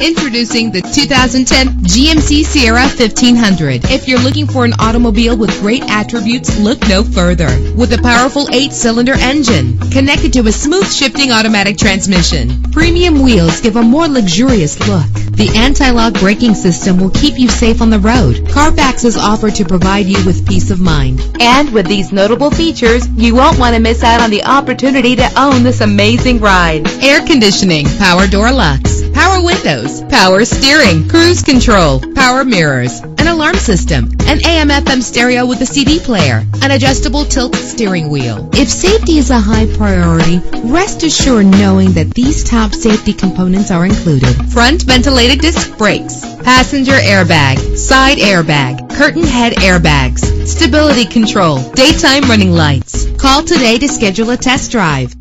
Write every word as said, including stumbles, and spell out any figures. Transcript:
Introducing the two thousand ten G M C Sierra fifteen hundred. If you're looking for an automobile with great attributes, look no further. With a powerful eight-cylinder engine connected to a smooth shifting automatic transmission, premium wheels give a more luxurious look. The anti-lock braking system will keep you safe on the road. Carfax is offered to provide you with peace of mind. And with these notable features, you won't want to miss out on the opportunity to own this amazing ride. Air conditioning, power door locks, power windows, power steering, cruise control, power mirrors, an alarm system, an A M F M stereo with a C D player, an adjustable tilt steering wheel. If safety is a high priority, rest assured knowing that these top safety components are included. Front ventilated disc brakes, passenger airbag, side airbag, curtain head airbags, stability control, daytime running lights. Call today to schedule a test drive.